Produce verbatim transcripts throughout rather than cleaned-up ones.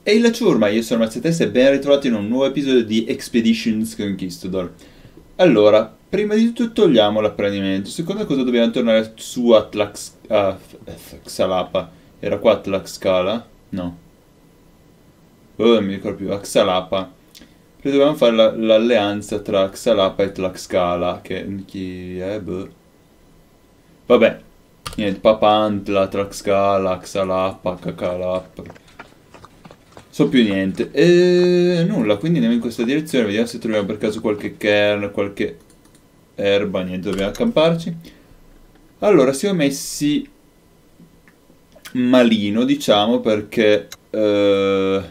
Ehi la ciurma, io sono Mazzetesta e ben ritrovati in un nuovo episodio di Expeditions Conquistador. Allora, prima di tutto togliamo l'apprendimento. Seconda cosa, dobbiamo tornare su Atlax... ah, Xalapa. Era qua Tlaxcala? No. Oh, non mi ricordo più. Xalapa. Perché dobbiamo fare la- l'alleanza tra Xalapa e Tlaxcala. Che... chi è? Boh. Vabbè. Niente, Papantla, Tlaxcala, Xalapa, Cacalapa. So più niente. E nulla, quindi andiamo in questa direzione, vediamo se troviamo per caso qualche kern, qualche erba, niente, dobbiamo accamparci. Allora, siamo messi malino, diciamo, perché eh,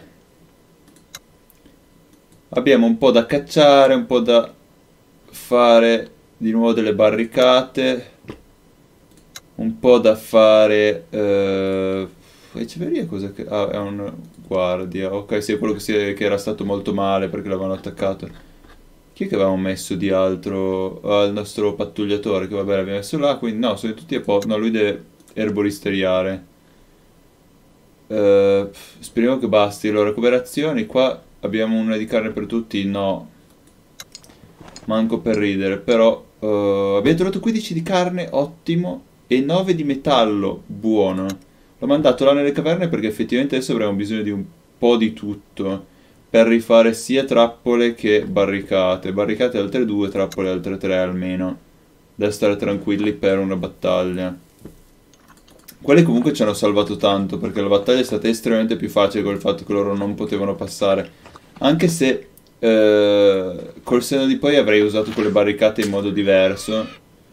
abbiamo un po' da cacciare, un po' da fare di nuovo delle barricate, un po' da fare... Eh, Eceveria cosa che... Ah, è un guardia. Ok, sì, è quello che, si è- che era stato molto male perché l'avevano attaccato. Chi è che avevamo messo di altro? Ah, il nostro pattugliatore, che vabbè l'abbiamo messo là, quindi no, sono tutti a posto. No, lui deve erboristeriare. Eh, pff, speriamo che basti. Allora, recuperazioni, qua abbiamo una di carne per tutti? No, manco per ridere, però... eh, abbiamo trovato quindici di carne, ottimo, e nove di metallo, buono. L'ho mandato là nelle caverne perché effettivamente adesso avremo bisogno di un po' di tutto per rifare sia trappole che barricate. Barricate altre due, trappole altre tre almeno, da stare tranquilli per una battaglia. Quelli comunque ci hanno salvato tanto perché la battaglia è stata estremamente più facile col fatto che loro non potevano passare. Anche se eh, col senno di poi avrei usato quelle barricate in modo diverso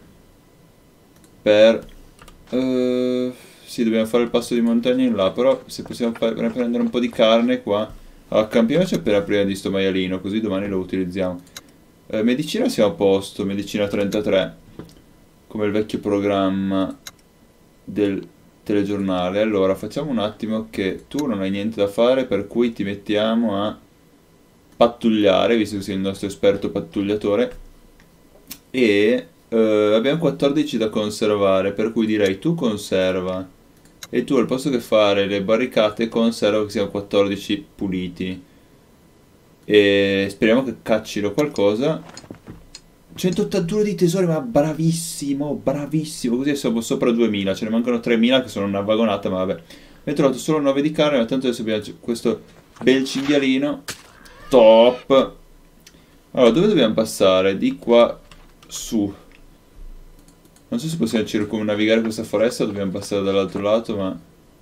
per... eh, sì, dobbiamo fare il passo di montagna in là, però se possiamo fa- prendere un po' di carne qua... Allora, campiamoci appena prima di sto maialino, così domani lo utilizziamo. Eh, medicina siamo a posto, medicina trentatré, come il vecchio programma del telegiornale. Allora, facciamo un attimo che tu non hai niente da fare, per cui ti mettiamo a pattugliare, visto che sei il nostro esperto pattugliatore. E eh, abbiamo quattordici da conservare, per cui direi tu conserva. E tu al posto che fare le barricate conserva che siano quattordici puliti. E speriamo che caccino qualcosa. centottantuno di tesori, ma bravissimo, bravissimo. Così siamo sopra duemila, ce ne mancano tremila che sono una vagonata, ma vabbè. Abbiamo trovato solo nove di carne, ma tanto adesso abbiamo questo bel cinghialino. Top. Allora, dove dobbiamo passare? Di qua su. Non so se possiamo circumnavigare questa foresta, dobbiamo passare dall'altro lato, ma...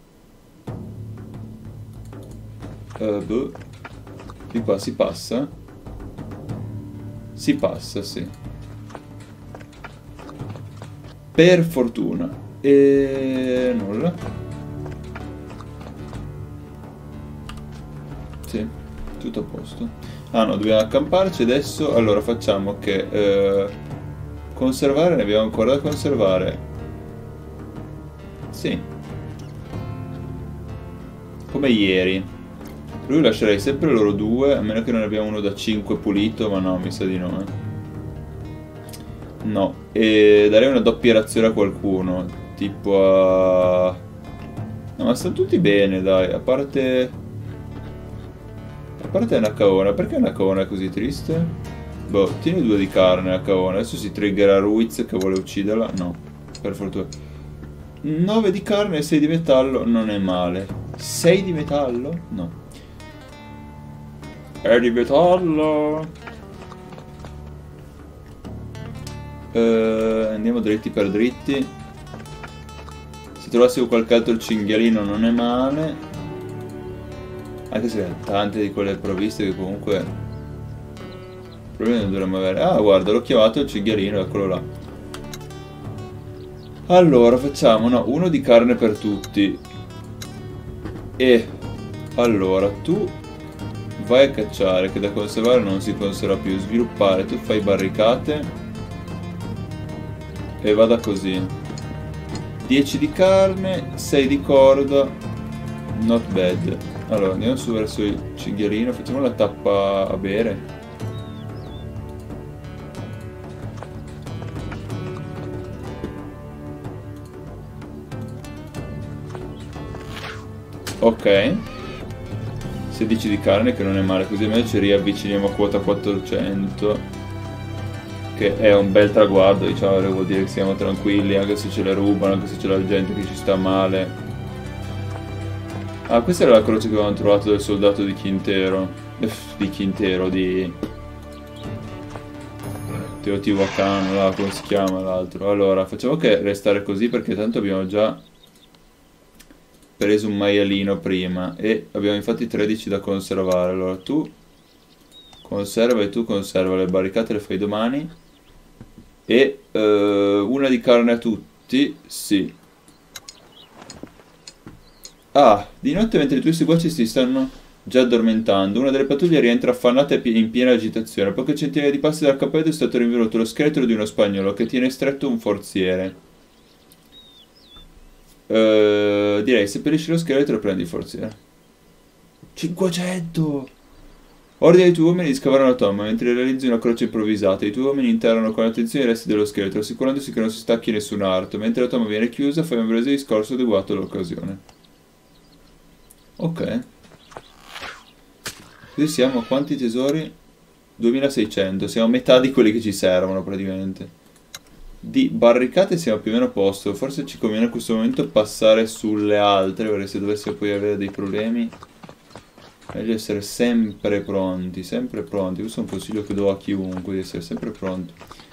Eh, boh. Di qua si passa? Si passa, sì. Per fortuna. E... nulla. Sì, tutto a posto. Ah no, dobbiamo accamparci adesso. Allora facciamo che... Eh, conservare, ne abbiamo ancora da conservare. Sì. Come ieri. Lui lascerei sempre loro due, a meno che non abbiamo uno da cinque pulito, ma no, mi sa di no, eh. No, e darei una doppia razione a qualcuno, tipo a... No, ma stanno tutti bene, dai, a parte... A parte Nakaona, perché Nakaona è così triste? Boh, tieni due di carne Nakaona, adesso si triggerà Ruiz che vuole ucciderla, no, per fortuna. nove di carne e sei di metallo non è male. sei di metallo? No. È di metallo! Eh, andiamo dritti per dritti. Se trovassimo qualche altro cinghialino non è male. Anche se tante di quelle provviste che comunque probabilmente dovremmo avere. Ah, guarda, l'ho chiamato il cinghialino, eccolo là. Allora, facciamo, no, uno di carne per tutti. E allora, tu vai a cacciare, che da conservare non si conserva più. Sviluppare, tu fai barricate. E vada così. dieci di carne, sei di corda. Not bad. Allora, andiamo su verso il cinghialino. Facciamo la tappa a bere. Ok. sedici di carne, che non è male, così almeno ci riavviciniamo a quota quattrocento, che è un bel traguardo, diciamo, vuol dire che siamo tranquilli anche se ce le rubano, anche se c'è la gente che ci sta male. Ah, questa era la croce che avevamo trovato del soldato di Quintero, di Quintero, di Teotihuacan, là, come si chiama l'altro. Allora, facciamo che restare così perché tanto abbiamo già preso un maialino prima e abbiamo infatti tredici da conservare. Allora tu conserva e tu conserva, le barricate le fai domani. E uh, una di carne a tutti, sì. Ah, di notte mentre i tuoi seguaci si stanno già addormentando, una delle pattuglie rientra affannata e in piena agitazione. A poche centinaia di passi dal cappello è stato rinvenuto lo scheletro di uno spagnolo che tiene stretto un forziere. Uh, direi, seppellisci lo scheletro e prendi il forziere. cinquecento! Ordina ai tuoi uomini di scavare una tomba mentre realizzi una croce improvvisata. I tuoi uomini interrano con attenzione i resti dello scheletro, assicurandosi che non si stacchi nessun arto. Mentre la tomba viene chiusa, fai un breve discorso adeguato all'occasione. Ok. Così siamo a quanti tesori? duemilaseicento. Siamo a metà di quelli che ci servono praticamente. Di barricate siamo più o meno a posto. Forse ci conviene in questo momento passare sulle altre, perché se dovessimo poi avere dei problemi meglio essere sempre pronti, sempre pronti. Questo è un consiglio che do a chiunque, di essere sempre pronti.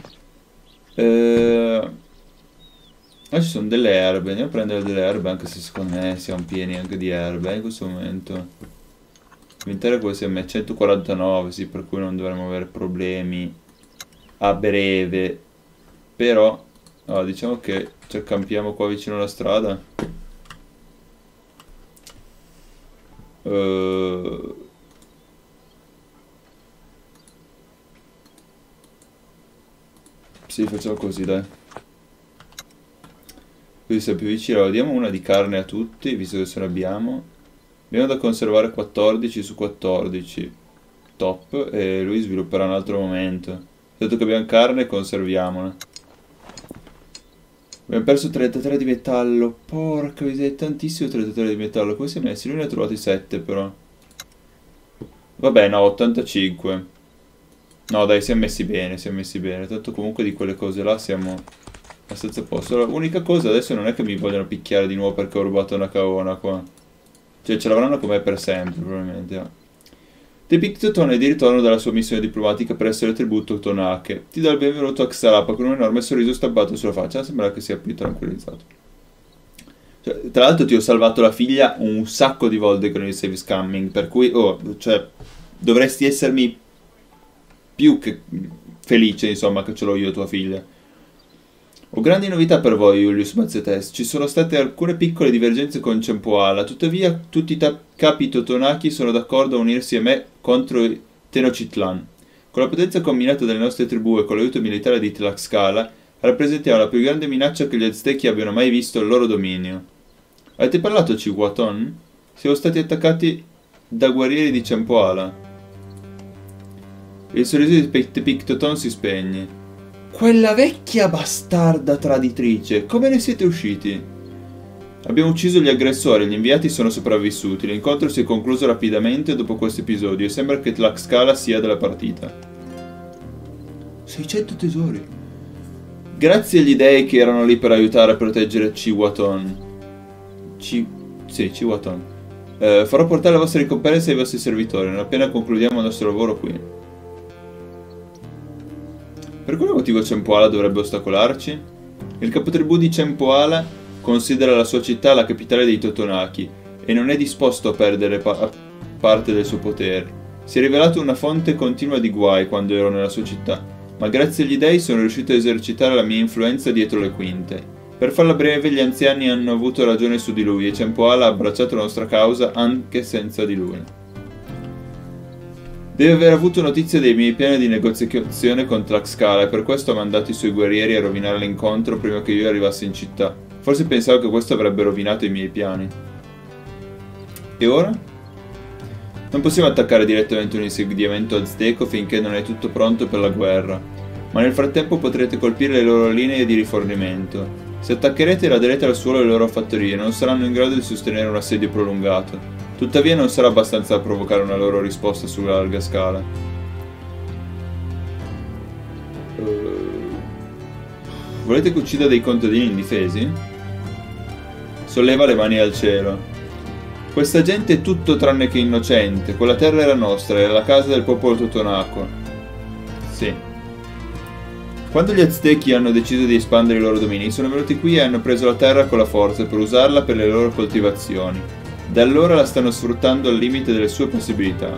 Eh... Ah, ci sono delle erbe, andiamo a prendere delle erbe, anche se secondo me siamo pieni anche di erbe eh, in questo momento. L'intero come siamo a centoquarantanove, sì, per cui non dovremo avere problemi a breve. Però, allora, diciamo che ci accampiamo qua vicino alla strada. Uh... Sì, facciamo così, dai. Così siamo più vicini. Allora, diamo una di carne a tutti, visto che se ne abbiamo. Abbiamo da conservare quattordici su quattordici. Top. E lui svilupperà un altro momento. Dato che abbiamo carne, conserviamola. Abbiamo perso trentatré di metallo. Porca miseria, è tantissimo trentatré di metallo. Come si è messi? Lui ne ha trovati sette però. Vabbè, no, ottantacinque. No, dai, siamo messi bene, siamo messi bene. Tanto comunque di quelle cose là siamo abbastanza a posto. L'unica cosa adesso non è che mi vogliono picchiare di nuovo perché ho rubato una caona qua. Cioè, ce l'avranno con me per sempre, probabilmente. No? The Pictoton è di ritorno dalla sua missione diplomatica presso le tribù Totonache. Ti dà il benvenuto a Xalapa con un enorme sorriso stampato sulla faccia. Sembra che sia più tranquillizzato. Cioè, tra l'altro ti ho salvato la figlia un sacco di volte con il save scamming, per cui, oh, cioè, dovresti essermi più che felice, insomma, che ce l'ho io tua figlia. Ho grandi novità per voi, Julius Mazzetes. Ci sono state alcune piccole divergenze con Cempoala, tuttavia tutti i capi totonachi sono d'accordo a unirsi a me contro Tenochtitlan. Con la potenza combinata delle nostre tribù e con l'aiuto militare di Tlaxcala, rappresentiamo la più grande minaccia che gli Aztechi abbiano mai visto al loro dominio. Avete parlato a Cihuaton? Siamo stati attaccati da guerrieri di Cempoala. Il sorriso di Pictoton si spegne. Quella vecchia bastarda traditrice, come ne siete usciti? Abbiamo ucciso gli aggressori, gli inviati sono sopravvissuti. L'incontro si è concluso rapidamente dopo questo episodio e sembra che Tlaxcala sia della partita. seicento tesori. Grazie agli dei che erano lì per aiutare a proteggere Cihuaton. Ci... Sì, Cihuaton. Eh, farò portare la vostra ricompensa ai vostri servitori, non appena concludiamo il nostro lavoro qui. Per quale motivo Cempoala dovrebbe ostacolarci? Il capotribù di Cempoala considera la sua città la capitale dei Totonachi e non è disposto a perdere pa parte del suo potere. Si è rivelato una fonte continua di guai quando ero nella sua città, ma grazie agli dei sono riuscito a esercitare la mia influenza dietro le quinte. Per farla breve, gli anziani hanno avuto ragione su di lui e Cempoala ha abbracciato la nostra causa anche senza di lui. Deve aver avuto notizia dei miei piani di negoziazione con Tlaxcala e per questo ha mandato i suoi guerrieri a rovinare l'incontro prima che io arrivassi in città. Forse pensavo che questo avrebbe rovinato i miei piani. E ora? Non possiamo attaccare direttamente un insediamento azteco finché non è tutto pronto per la guerra, ma nel frattempo potrete colpire le loro linee di rifornimento. Se attaccherete e raderete al suolo le loro fattorie, non saranno in grado di sostenere un assedio prolungato. Tuttavia non sarà abbastanza a provocare una loro risposta sulla larga scala. Uh, volete che uccida dei contadini indifesi? Solleva le mani al cielo. Questa gente è tutto tranne che innocente. Quella terra era nostra, era la casa del popolo Totonaco. Sì. Quando gli Aztechi hanno deciso di espandere i loro domini, sono venuti qui e hanno preso la terra con la forza per usarla per le loro coltivazioni. Da allora la stanno sfruttando al limite delle sue possibilità.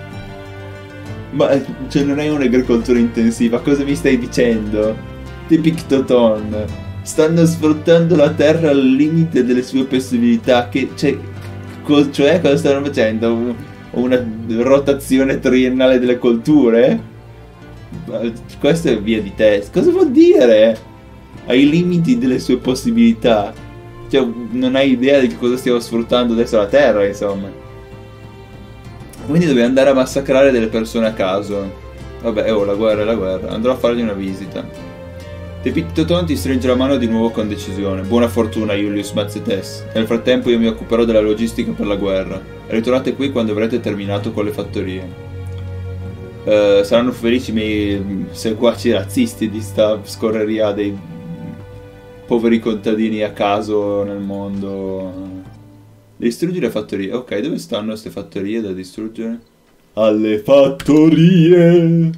Ma cioè non è un'agricoltura intensiva, cosa mi stai dicendo? Ti Pictoton. Stanno sfruttando la terra al limite delle sue possibilità. Che cioè, co cioè cosa stanno facendo? Una rotazione triennale delle colture? Questo è via di testa. Cosa vuol dire? Ai limiti delle sue possibilità. Cioè, non hai idea di che cosa stiamo sfruttando adesso la terra, insomma. Quindi dobbiamo andare a massacrare delle persone a caso. Vabbè, oh, la guerra è la guerra. Andrò a fargli una visita. Te Pictoton ti stringe la mano di nuovo con decisione. Buona fortuna, Julius Mazzetes. Nel frattempo io mi occuperò della logistica per la guerra. Ritornate qui quando avrete terminato con le fattorie. Uh, saranno felici i miei seguaci razzisti di sta scorreria dei poveri contadini a caso nel mondo. Distruggi le fattorie. Ok, dove stanno queste fattorie da distruggere? Alle fattorie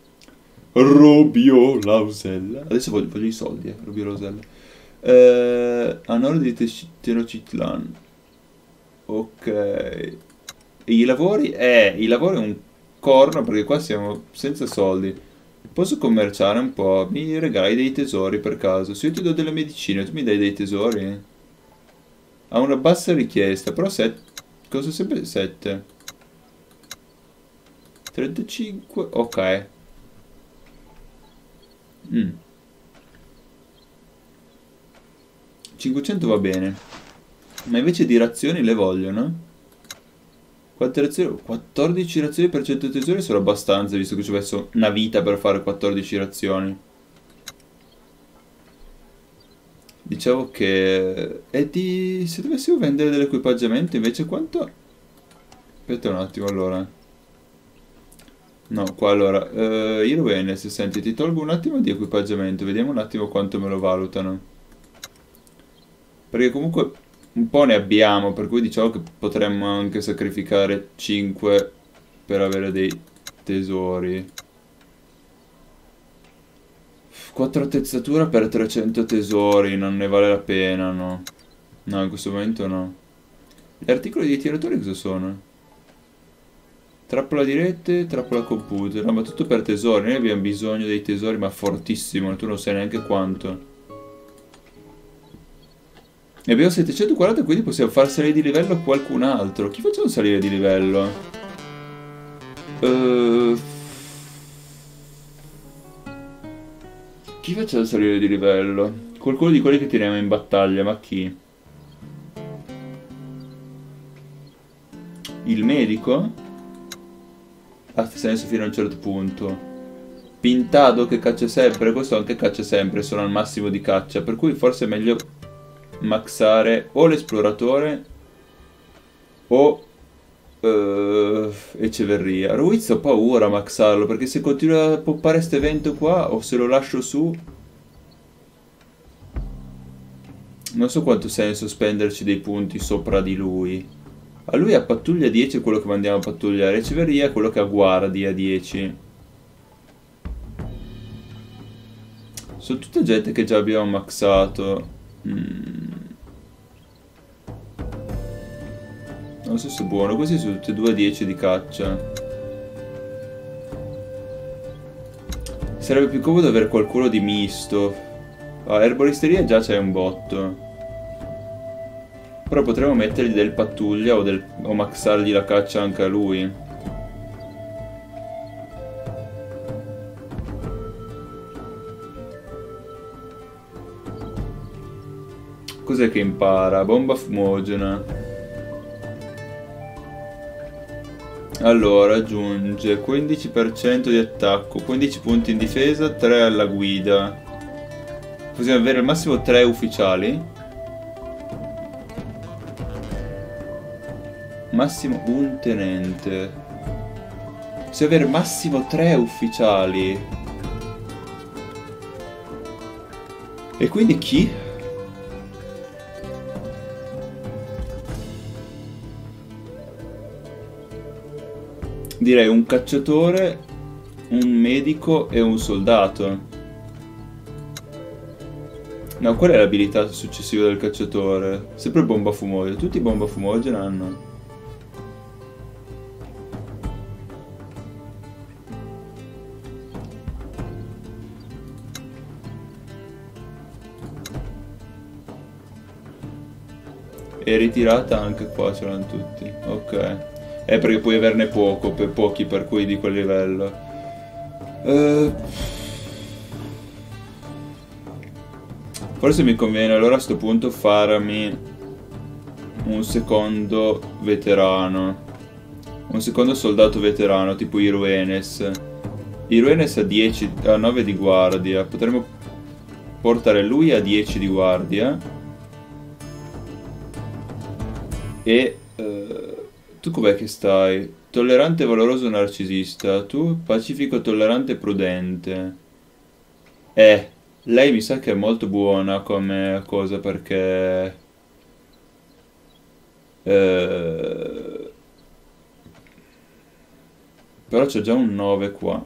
Robio Lausella. Adesso voglio, voglio i soldi, eh, Robio Lausella. Eh, a nord di Tenochtitlan. Ok. E i lavori? Eh, i lavori è un corno perché qua siamo senza soldi. Posso commerciare un po'? Mi regali dei tesori per caso? Se io ti do delle medicine, tu mi dai dei tesori? Ha una bassa richiesta, però set... cosa sempre sette? trentacinque... ok. Mm. cinquecento va bene. Ma invece di razioni le vogliono? Quante razioni? quattordici razioni per cento tesori sono abbastanza, visto che ci ho messo una vita per fare quattordici razioni. Dicevo che... E di... se dovessimo vendere dell'equipaggiamento invece quanto... Aspetta un attimo allora. No, qua allora. Uh, Irwene, se senti, ti tolgo un attimo di equipaggiamento. Vediamo un attimo quanto me lo valutano. Perché comunque un po' ne abbiamo, per cui diciamo che potremmo anche sacrificare cinque per avere dei tesori. quattro attrezzatura per trecento tesori, non ne vale la pena, no. No, in questo momento no. Gli articoli dei tiratori cosa sono? Trappola di rete, trappola computer. No, ma tutto per tesori. Noi abbiamo bisogno dei tesori, ma fortissimo. Tu non sai neanche quanto. Ne abbiamo settecentoquaranta, quindi possiamo far salire di livello qualcun altro. Chi facciamo salire di livello? Uh... Chi facciamo salire di livello? Qualcuno di quelli che teniamo in battaglia, ma chi? Il medico? Ha senso fino a un certo punto. Pintado che caccia sempre, questo anche caccia sempre, sono al massimo di caccia, per cui forse è meglio maxare o l'esploratore o uh, Eceverria. Ruiz ho paura a maxarlo, perché se continua a poppare questo evento qua o se lo lascio su non so quanto senso spenderci dei punti sopra di lui. A lui a pattuglia dieci è quello che mandiamo a pattugliare, Eceverria è quello che ha guardia dieci. Sono tutta gente che già abbiamo maxato. Mm. Non so se è buono, questi sono tutti e due a dieci di caccia. Sarebbe più comodo avere qualcuno di misto. Ah, erboristeria già c'è un botto. Però potremmo mettergli del pattuglia o, del, o maxargli la caccia anche a lui. Cos'è che impara? Bomba fumogena. Allora, aggiunge quindici per cento di attacco, quindici punti in difesa, tre alla guida. Possiamo avere al massimo tre ufficiali. Massimo un tenente. Se avere massimo tre ufficiali. E quindi chi? Direi un cacciatore, un medico e un soldato. No, qual è l'abilità successiva del cacciatore? Sempre bomba fumogena. Tutti bomba fumogena hanno. E ritirata anche qua ce l'hanno tutti. Ok. È perché puoi averne poco, per pochi per cui di quel livello. Uh, forse mi conviene allora a sto punto farmi un secondo veterano. Un secondo soldato veterano, tipo Iruenes. Iruenes ha dieci, ha nove di guardia. Potremmo portare lui a dieci di guardia. E... Uh, tu com'è che stai? Tollerante, valoroso, narcisista. Tu, pacifico, tollerante, prudente. Eh, lei mi sa che è molto buona come cosa perché... Eh... Però c'è già un nove qua.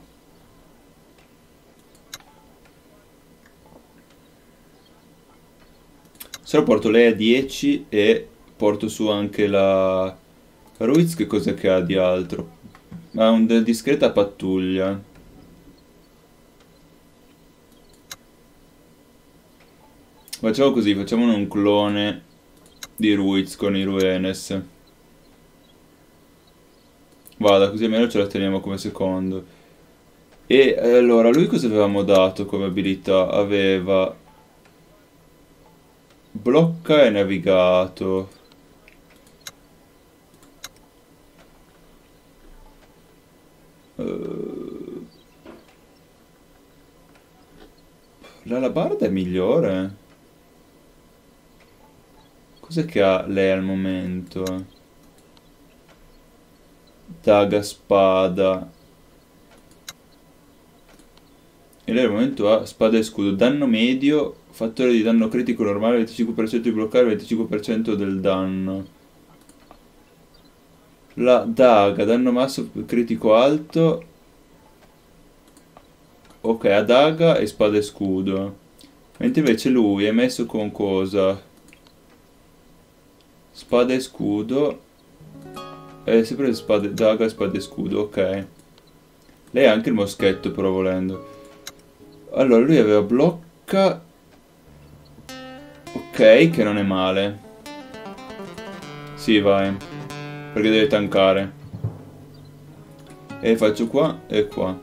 Se lo porto lei a dieci e porto su anche la... Ruiz che cosa che ha di altro? Ha una discreta pattuglia. Facciamo così, facciamo un clone di Ruiz con i Ruenes. Vada, così almeno ce la teniamo come secondo. E allora, lui cosa avevamo dato come abilità? Aveva... Blocca e navigato. Uh... L'alabarda è migliore. Cos'è che ha lei al momento? Daga, spada. E lei al momento ha spada e scudo. Danno medio, fattore di danno critico normale, venticinque per cento di bloccare, venticinque per cento del danno. La daga, danno masso critico alto. Ok, ha daga e spada e scudo. Mentre invece lui è messo con cosa? Spada e scudo. È sempre spada, daga, spada e scudo, ok. Lei ha anche il moschetto però volendo. Allora lui aveva blocca. Ok, che non è male. Sì, vai. Perché deve tankare. E faccio qua e qua.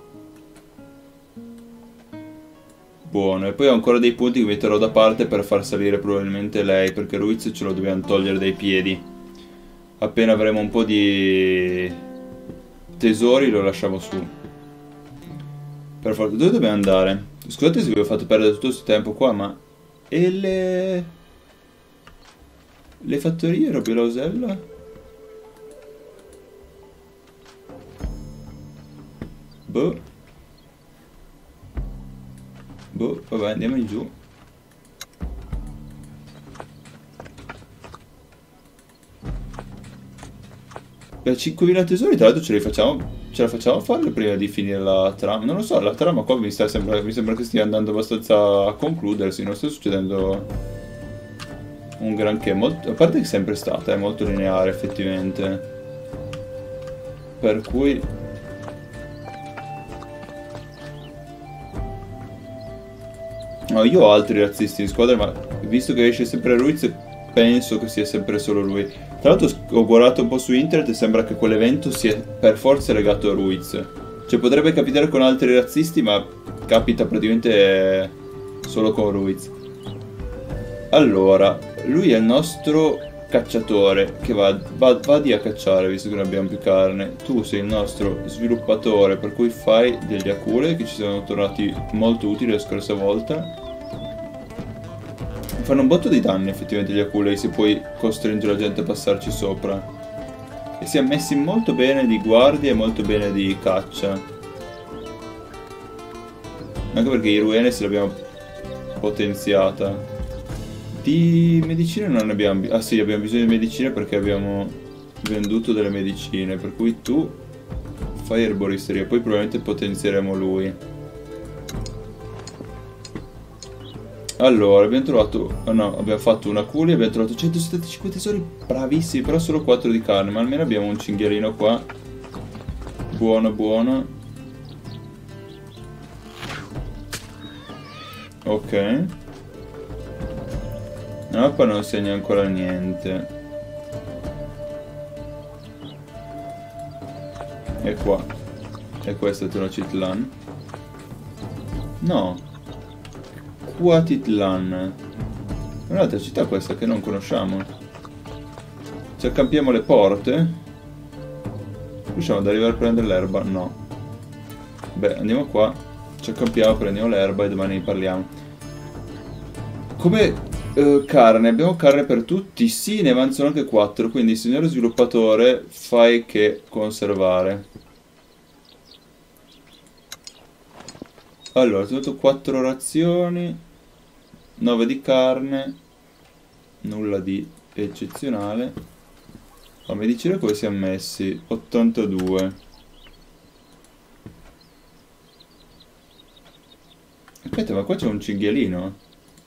Buono. E poi ho ancora dei punti che metterò da parte per far salire probabilmente lei. Perché Ruiz ce lo dobbiamo togliere dai piedi. Appena avremo un po' di tesori lo lasciamo su. Per forza. Dove dobbiamo andare? Scusate se vi ho fatto perdere tutto questo tempo qua, ma... E le... Le fattorie, Robbio Lausella? Boh. Boh, vabbè, andiamo in giù. Beh, cinquemila tesori, tra l'altro ce li facciamo... Ce la facciamo farlo prima di finire la trama? Non lo so, la trama qua mi, sta sembra, mi sembra che stia andando abbastanza a concludersi, non sta succedendo un granché. Molto, a parte che è sempre stata, è molto lineare effettivamente. Per cui... No, io ho altri razzisti in squadra, ma visto che esce sempre Ruiz, penso che sia sempre solo lui. Tra l'altro ho guardato un po' su internet e sembra che quell'evento sia per forza legato a Ruiz. Cioè potrebbe capitare con altri razzisti, ma capita praticamente solo con Ruiz. Allora, lui è il nostro cacciatore che va, va, vadi a cacciare visto che non abbiamo più carne. Tu sei il nostro sviluppatore, per cui fai degli acule che ci sono tornati molto utili la scorsa volta. Fanno un botto di danni effettivamente gli aculei se puoi costringere la gente a passarci sopra. E siamo messi molto bene di guardia e molto bene di caccia. Anche perché i Ruenes l'abbiamo potenziata. Di medicine non ne abbiamo bisogno. Ah sì, abbiamo bisogno di medicine perché abbiamo venduto delle medicine. Per cui tu fai erboristeria, poi probabilmente potenzieremo lui. Allora, abbiamo trovato... Oh no, abbiamo fatto una curia, abbiamo trovato centosettantacinque tesori, bravissimi, però solo quattro di carne, ma almeno abbiamo un cinghialino qua. Buono, buono. Ok. La mappa non segna ancora niente. E qua. E questa è Tenochtitlan. No. Cuautitlan. Un'altra città questa che non conosciamo. Ci accampiamo le porte. Riusciamo ad arrivare a prendere l'erba? No. Beh, andiamo qua. Ci accampiamo, prendiamo l'erba e domani ne parliamo. Come uh, carne, abbiamo carne per tutti? Sì, ne avanzano anche quattro. Quindi, signore sviluppatore, fai che conservare. Allora, ho tenuto quattro razioni. nove di carne. Nulla di eccezionale. Fammi dire come siamo messi. ottantadue. Aspetta, ma qua c'è un cinghialino.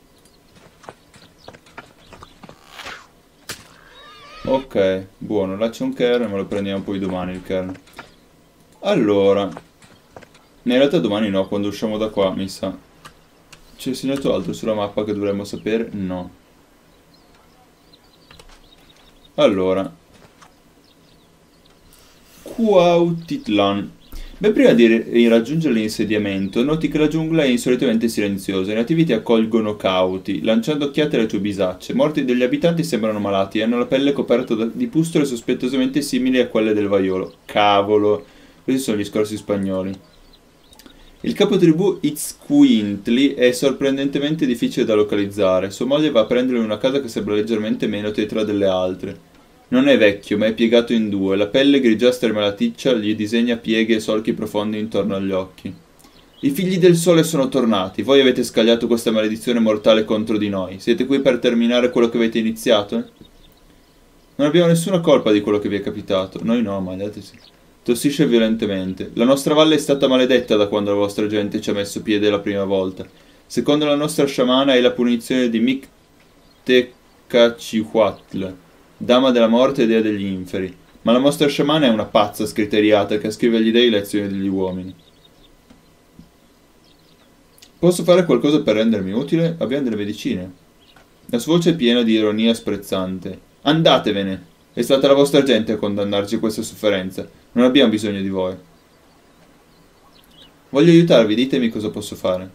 Ok, buono, là c'è un kernel, ma lo prendiamo poi domani il kernel. Allora, in realtà domani no, quando usciamo da qua, mi sa. C'è segnato altro sulla mappa che dovremmo sapere? No. Allora. Cuautitlan. Beh, prima di raggiungere l'insediamento, noti che la giungla è insolitamente silenziosa. I nativi ti accolgono cauti, lanciando occhiate alle tue bisacce. Molti degli abitanti sembrano malati e hanno la pelle coperta da- di pustole sospettosamente simili a quelle del vaiolo. Cavolo, questi sono gli scorsi spagnoli. Il capotribù Itzcuintli è sorprendentemente difficile da localizzare. Sua moglie va a prendere in una casa che sembra leggermente meno tetra delle altre. Non è vecchio, ma è piegato in due. La pelle grigiastra e malaticcia gli disegna pieghe e solchi profondi intorno agli occhi. I figli del sole sono tornati. Voi avete scagliato questa maledizione mortale contro di noi. Siete qui per terminare quello che avete iniziato? Non abbiamo nessuna colpa di quello che vi è capitato. Noi no, ma gli altri sì. Tossisce violentemente. La nostra valle è stata maledetta da quando la vostra gente ci ha messo piede la prima volta. Secondo la nostra sciamana è la punizione di Mictecacihuatl, dama della morte e dea degli inferi. Ma la nostra sciamana è una pazza scriteriata che scrive agli dei lezioni degli uomini. Posso fare qualcosa per rendermi utile? Abbiamo delle medicine. La sua voce è piena di ironia sprezzante. Andatevene! È stata la vostra gente a condannarci a questa sofferenza. Non abbiamo bisogno di voi. Voglio aiutarvi, ditemi cosa posso fare.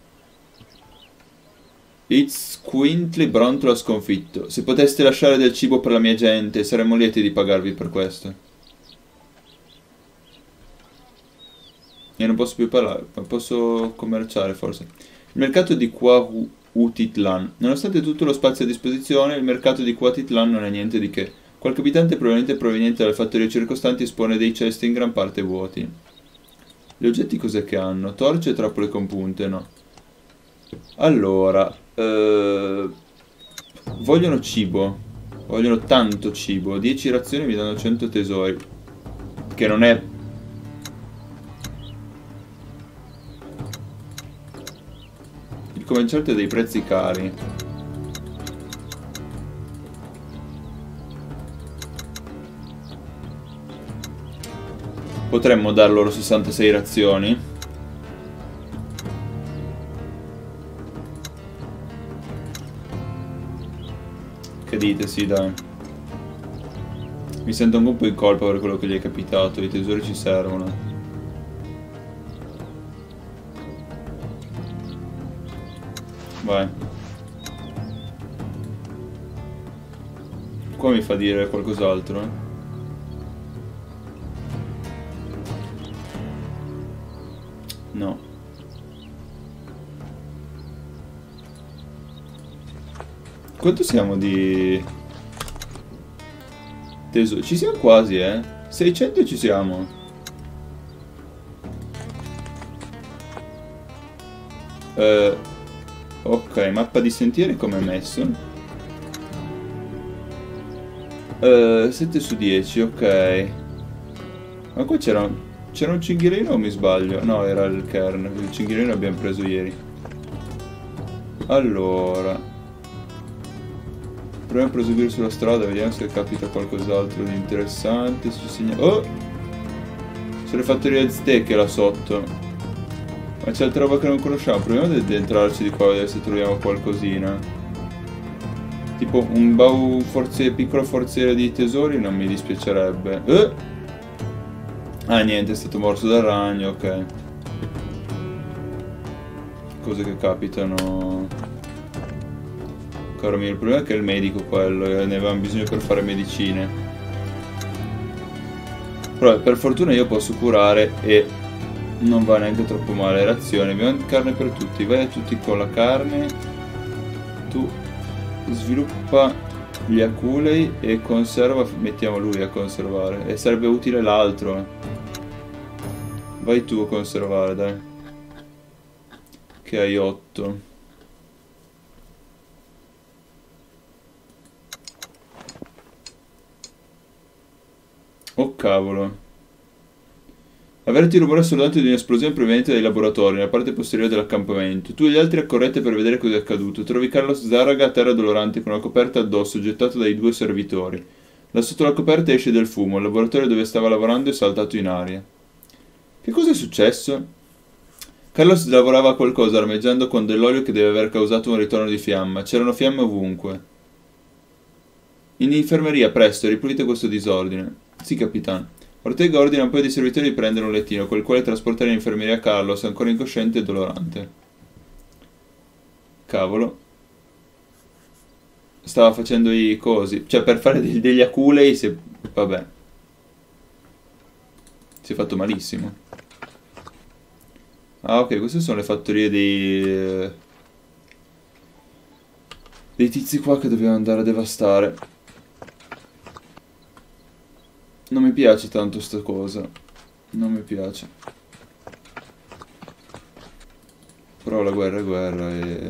Itzcuintli brontola sconfitto. Se poteste lasciare del cibo per la mia gente, saremmo lieti di pagarvi per questo. Io non posso più parlare, ma posso commerciare forse. Il mercato di Cuautitlan. Nonostante tutto lo spazio a disposizione, il mercato di Cuautitlan non è niente di che. Qualche abitante probabilmente proveniente dalle fattorie circostanti espone dei cesti in gran parte vuoti. Gli oggetti cos'è che hanno? Torce e trappole con punte, no. Allora, eh, vogliono cibo. Vogliono tanto cibo. dieci razioni mi danno cento tesori. Che non è... Il commerciante ha dei prezzi cari. Potremmo dar loro sessantasei razioni. Che dite? Sì, dai. Mi sento un po' in colpa per quello che gli è capitato. I tesori ci servono. Vai. Qua mi fa dire qualcos'altro, eh? No. Quanto siamo di... tesori? Ci siamo quasi, eh? seicento ci siamo. Uh, ok, mappa di sentieri come è messo? Uh, sette su dieci, ok. Ma qua c'era c'era un cinghialino o mi sbaglio? No, era il kern. Il cinghialino l'abbiamo preso ieri. Allora, proviamo a proseguire sulla strada, vediamo se capita qualcos'altro di interessante. Ci segna... Oh! Sono le fattorie azteche là sotto. Ma c'è altra roba che non conosciamo. Proviamo ad entrarci di qua a vedere se troviamo qualcosina. Tipo un baù forze... piccolo forziere di tesori non mi dispiacerebbe. Eh! Ah niente, è stato morso dal ragno, ok. Cose che capitano. Caro mio, il problema è che è il medico quello, e ne avevamo bisogno per fare medicine. Però per fortuna io posso curare e non va neanche troppo male. Razione, abbiamo carne per tutti, vai a tutti con la carne. Tu sviluppa gli aculei e conserva, mettiamo lui a conservare. E sarebbe utile l'altro. Vai tu a conservare, dai. Che hai otto. Oh cavolo. Avverti il rumore assordante di un'esplosione proveniente dai laboratori nella parte posteriore dell'accampamento. Tu e gli altri accorrete per vedere cosa è accaduto. Trovi Carlos Zaraga a terra dolorante con una coperta addosso gettata dai due servitori. Da sotto la coperta esce del fumo. Il laboratorio dove stava lavorando è saltato in aria. Che cosa è successo? Carlos lavorava a qualcosa armeggiando con dell'olio che deve aver causato un ritorno di fiamma. C'erano fiamme ovunque. In infermeria, presto, ripulite questo disordine. Sì, capitano. Ortega ordina a un paio di servitori di prendere un lettino, col quale trasportare in infermeria Carlos, ancora incosciente e dolorante. Cavolo. Stava facendo i cosi. Cioè, per fare degli aculei, se... vabbè. Si è fatto malissimo. Ah, ok, queste sono le fattorie dei... dei tizi qua che dobbiamo andare a devastare. Non mi piace tanto sta cosa. Non mi piace. Però la guerra è guerra e...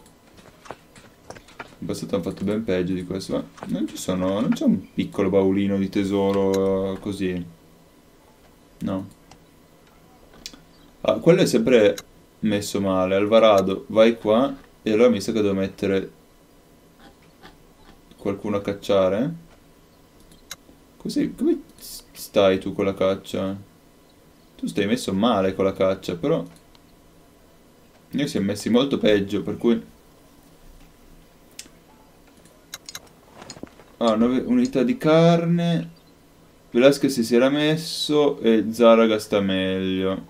in passato hanno fatto ben peggio di questo. Ma non ci sono... non c'è un piccolo baulino di tesoro così. No. Ah, quello è sempre messo male. Alvarado, vai qua. E allora mi sa che devo mettere qualcuno a cacciare. Così, come stai tu con la caccia? Tu stai messo male con la caccia, però noi siamo messi molto peggio, per cui... Ah, nove unità di carne. Velasquez si era messo e Zaraga sta meglio.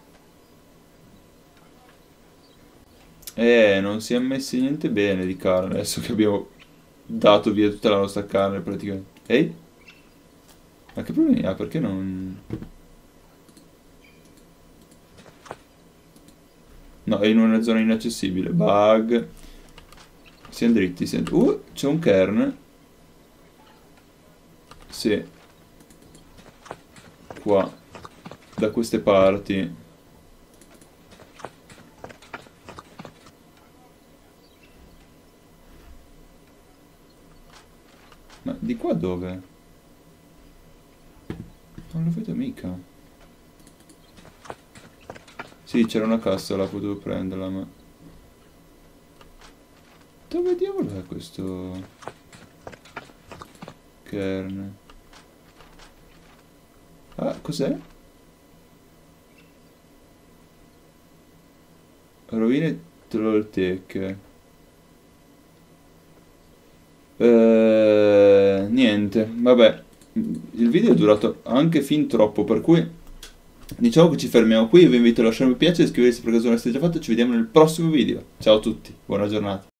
Eh, non si è messi niente bene di carne, adesso che abbiamo dato via tutta la nostra carne praticamente. Ehi? Ma che problemi ha? Perché non... No, è in una zona inaccessibile. Bug. Siamo dritti, siamo... Uh, c'è un kern. Sì. Qua. Da queste parti. Ma di qua dove? Non lo vedo mica. Sì, c'era una cassa, la potevo prenderla, ma... Dove diavolo è questo... kern? Ah, cos'è? Rovine Trollteche. Eh, niente, vabbè. Il video è durato anche fin troppo, per cui diciamo che ci fermiamo qui. Io vi invito a lasciare un mi piace e iscrivervi se per caso non l'avete già fatto. Ci vediamo nel prossimo video. Ciao a tutti, buona giornata.